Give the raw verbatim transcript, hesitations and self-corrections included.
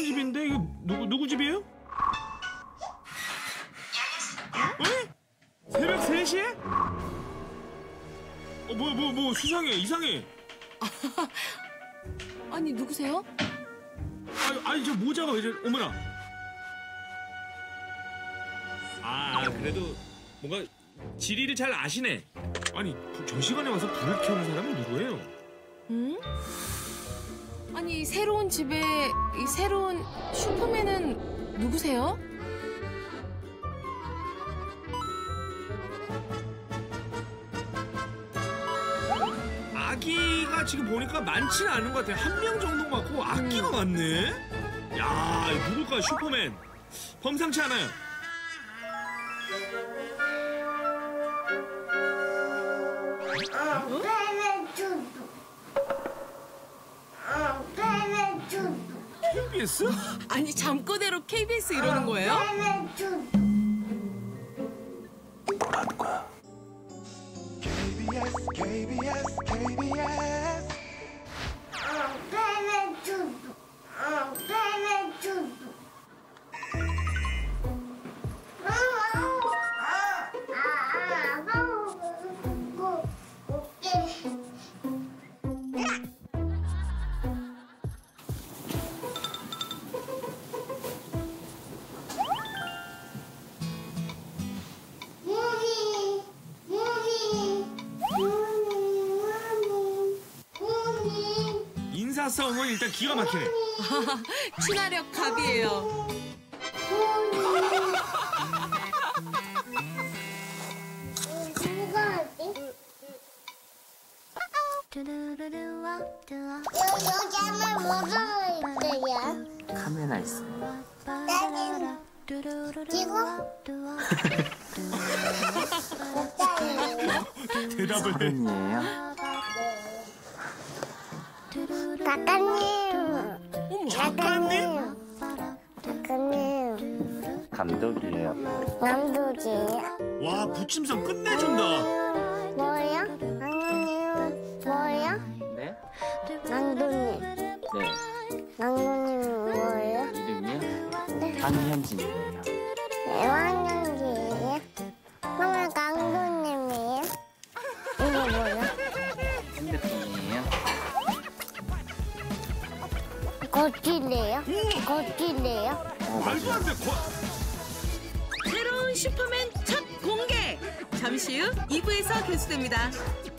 사는 집인데 이거 누구 누구 집이에요? 에? 새벽 세 시에? 어, 뭐, 뭐, 뭐, 수상해, 이상해. 아니, 누구세요? 아니, 아니, 저 모자가 왜 저래, 어머나. 아, 그래도 뭔가 지리를 잘 아시네. 아니, 저 시간에 와서 불을 켜는 사람은 누구예요? 응? 아니, 새로운 집에 이 새로운 슈퍼맨은 누구세요? 아기가 지금 보니까 많지는 않은 것 같아요. 한 명 정도 같고 아기가 많네. 야, 누굴까? 슈퍼맨. 범상치 않아요. 어? 케이비에스? 아니, 잠꼬대로 케이비에스 이러는 거예요? 뭐라는 거야? 케이비에스, 케이비에스, 케이비에스. 인사성은 일단 기가 막히네. 친화력 갑이에요. 여기 하면 뭐가 있어요? 카메라 있어요. 지금? 대답을 해. 팬이에요? 작가님. 작가님? 작가님. 감독이에요. 남도지예요. 와, 부침성 끝내준다. 뭐예요? 남도님 뭐예요? 네? 남도님. 네. 남도님 뭐예요? 이름이요? 네. 황현진이에요. 애완견이에요? 그러면 강도님이에요? 이게 뭐예요? 핸드폰이에요? 거칠래요? 거칠래요? 어, 말도 안 돼. 거... 새로운 슈퍼맨 첫 공개! 잠시 후 이 부에서 계속됩니다.